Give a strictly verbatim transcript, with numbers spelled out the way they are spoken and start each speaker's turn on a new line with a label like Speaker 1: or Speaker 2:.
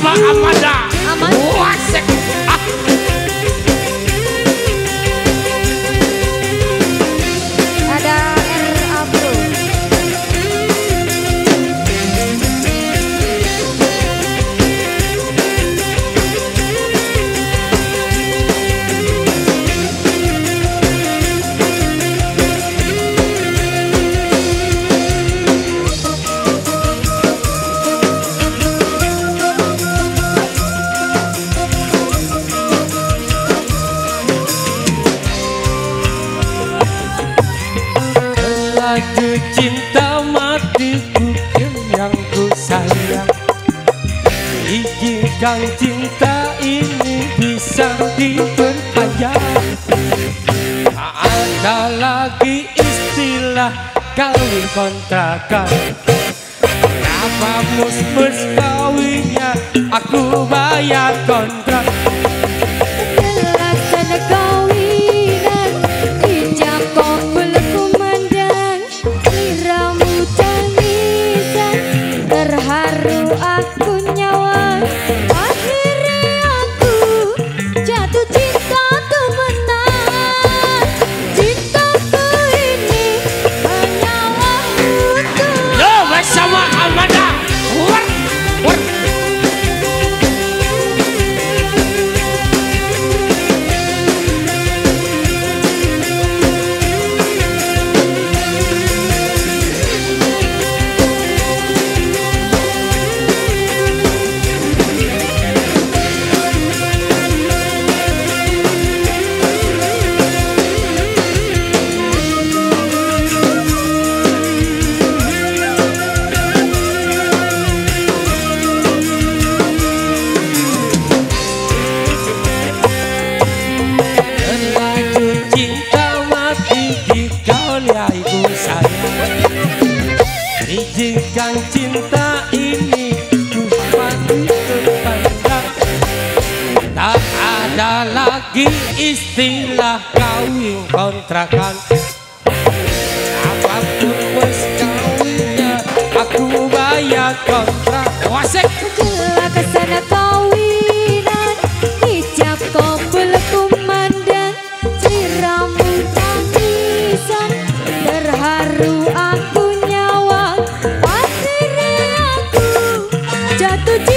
Speaker 1: bersama Amanda.
Speaker 2: Amanda.
Speaker 1: Wasek. Ah.
Speaker 2: Ada R Abro.
Speaker 3: Lagu cinta matiku yang ku sayang, izinkan cinta ini bisa diperpanjang. Tak ada lagi istilah kawin kontrakan. Apa mus-mus kawinnya aku bayar kontrak.
Speaker 2: Laksana kawinan ijab kabul kumandang, liramu tangisan terharu aku nyawa. Akhirnya aku jatuh cinta temenan. Cintaku ini hanyalah untuk
Speaker 1: Yo bersama Amanda. War, war.
Speaker 3: Lagu cinta mati di kau liaiku sayang, izinkan cinta ini ku mati terpandang. Tak ada lagi istilah kawin kontrakan. Apapun wes kawinnya aku bayar kontrak. Wasek.
Speaker 2: Jelas kesana kawinan ijab kabul kumandang, siramu tangisan terharu aku nyawa. Akhirnya aku jatuh